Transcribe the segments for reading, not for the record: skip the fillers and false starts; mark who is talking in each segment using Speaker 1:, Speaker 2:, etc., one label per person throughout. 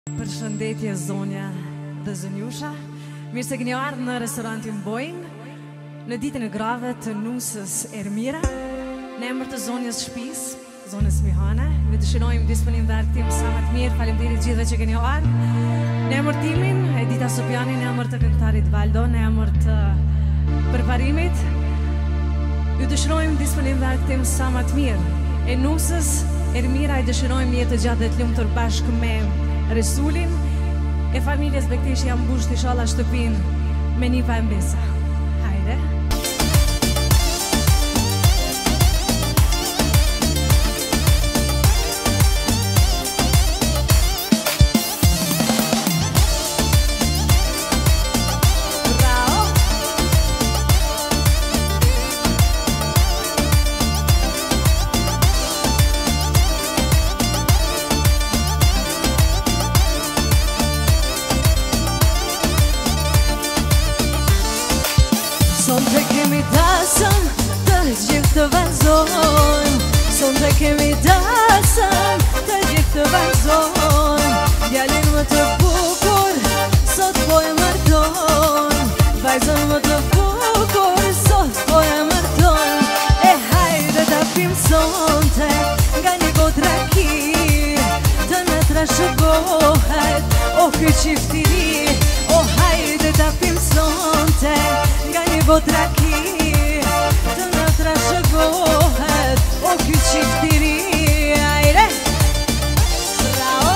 Speaker 1: Përshëndetje zonja dhe zonjusha. Mirë se keni ardhur në restorantin Boeing në ditën e grave të nusës Ermira. Në emër të zonjës shtëpisë, zonës Mihane, ju dëshirojmë disponim dhe argëtim sa më të mirë. Faleminderit gjithëve që keni ardhur. Në emër timin, Edita Sopiani, në emër të këngëtarit Valdo, në emër të përparimit, ju dëshirojmë disponim dhe argëtim sa më të mirë. E nusës Ermira i dëshirojmë jetë të gjatë dhe të lumtur bashkë me Resulin e familjes Bekteshi jam mbush të inshallah shtëpin me një pa mbesa. Hajde.
Speaker 2: Sonte kemi dasëm të gjithë të vazhdojmë. Sonte kemi dasëm të gjithë të vazhdojmë. Djalin më të bukur, sot po e martojmë. Vajzën më të bukur, sot po e martojmë. E hajde ta pim sonte nga një gotë raki, të në trashëgohet, o ky qiftiri. O hajde ta pim sonte nga një gotë raki, të në trashëgohet, o ky qiftiri. Ajre! Bravo!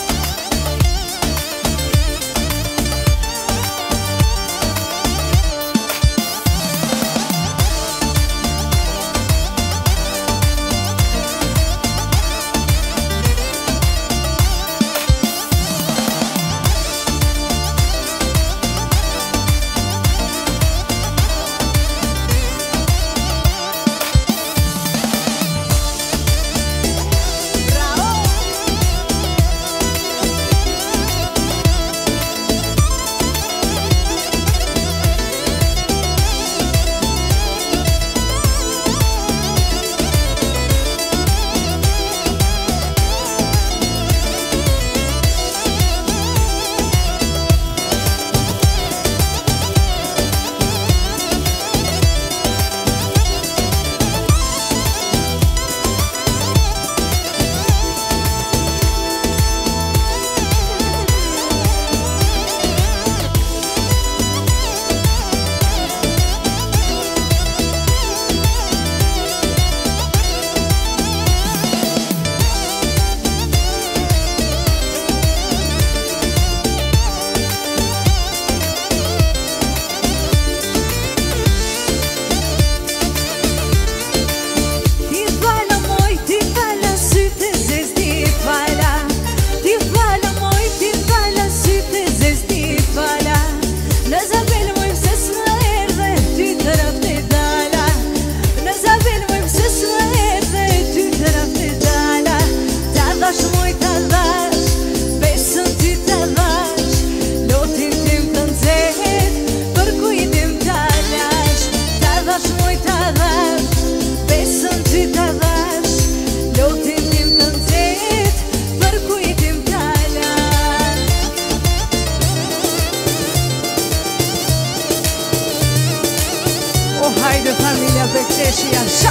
Speaker 2: Hajde familja Bekteshi janë sha!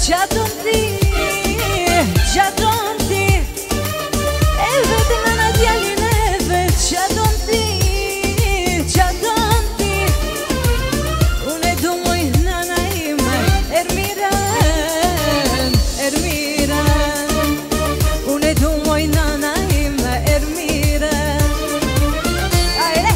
Speaker 2: Gjatonti, gjatonti E vete me në djallin e vet Gjatonti, gjatonti Unë e du moj nana ime Ermiren, Ermiren Unë e du moj nana ime Ermiren Ajde!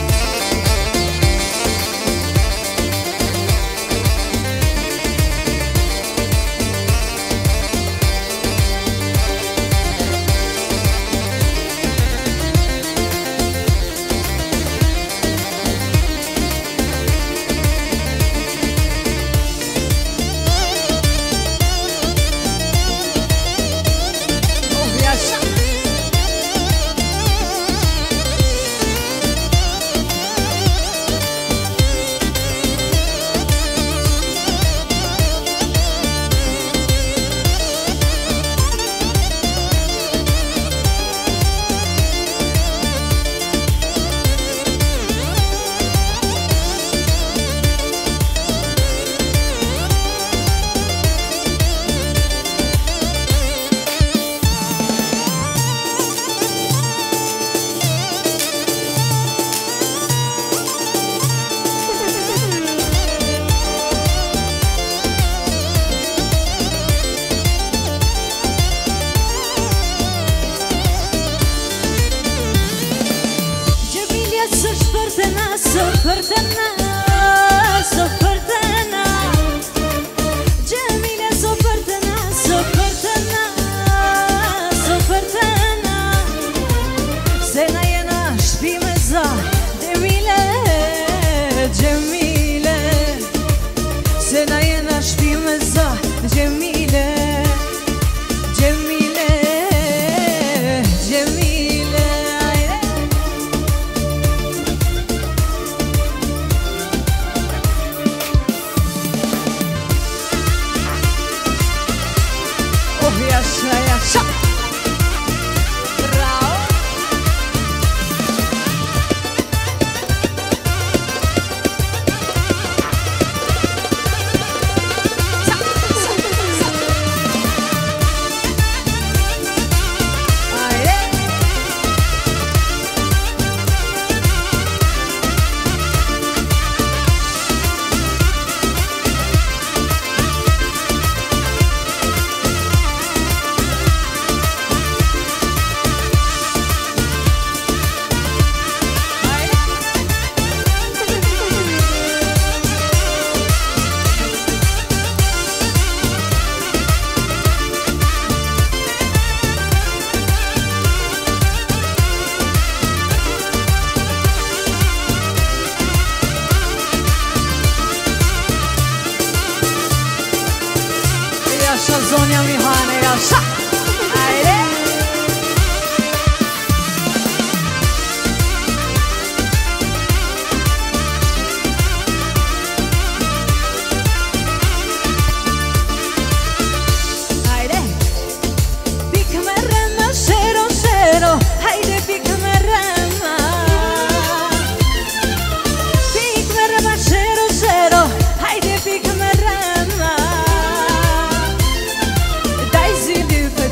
Speaker 2: Zonja Mihane, jasha! Ajde! Ajde! Pikë me rëma, shero, shero Hajde pikë me rëma Pikë me rëma, shero, shero Hajde pikë me rëma Daj zili për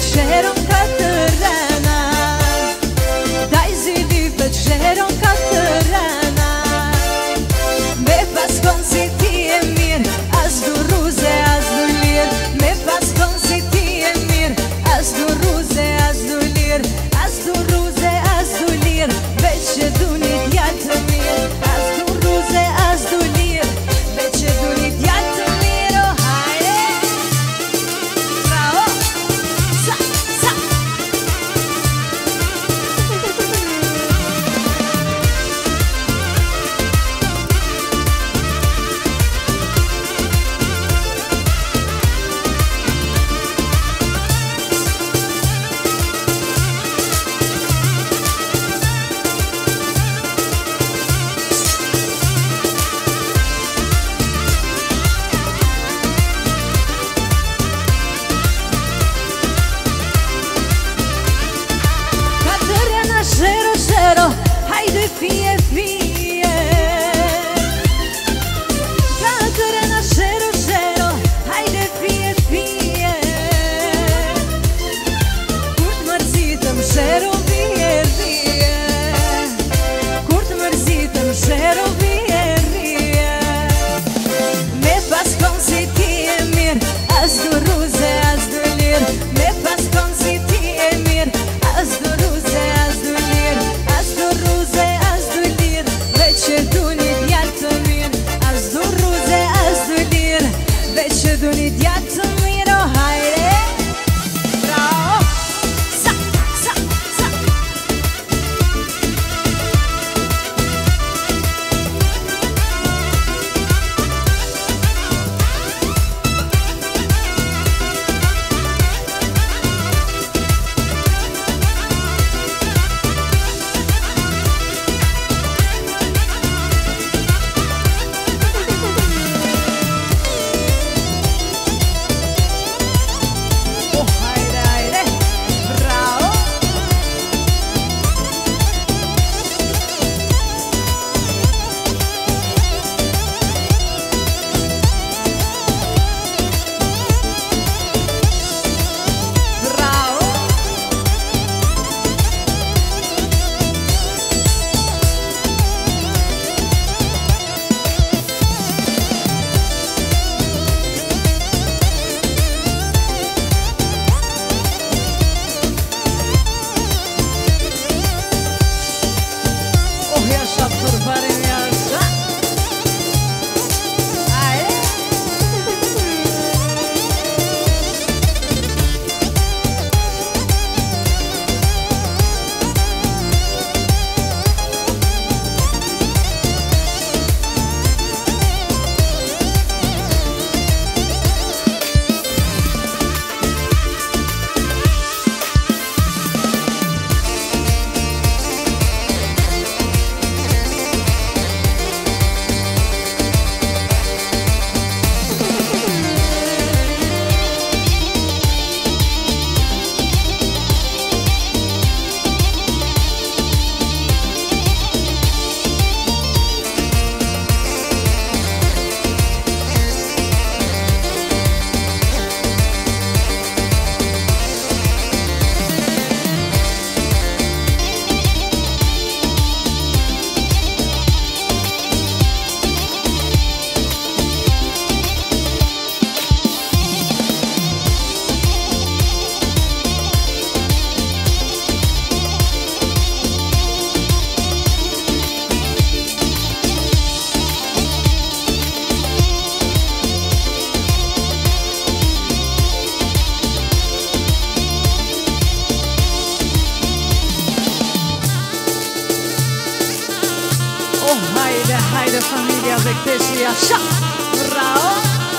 Speaker 1: jasha, bravo.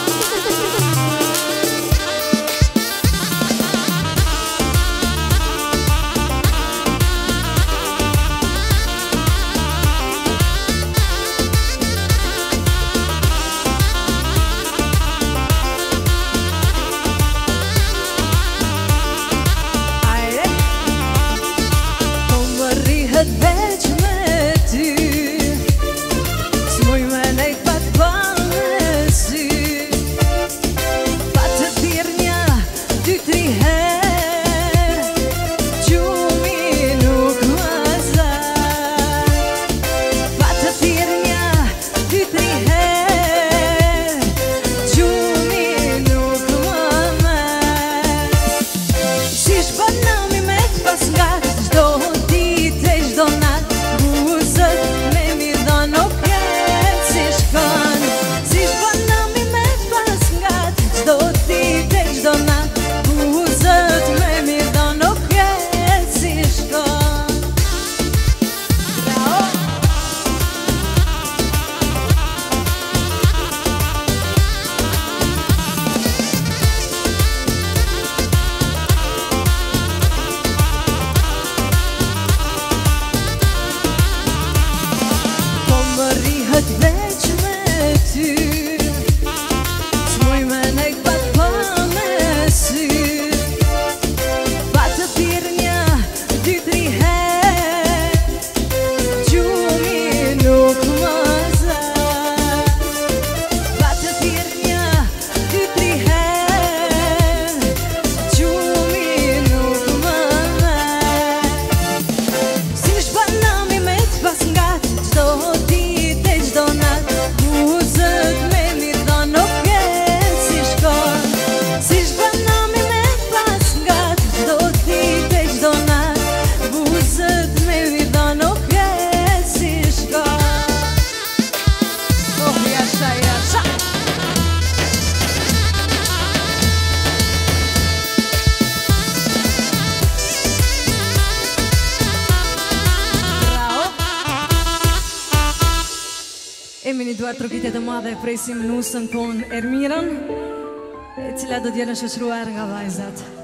Speaker 1: Emini duar trokitje të madhe presim nusën ton Ermirën, e cila do t'jenë shoqëruar nga vajzat.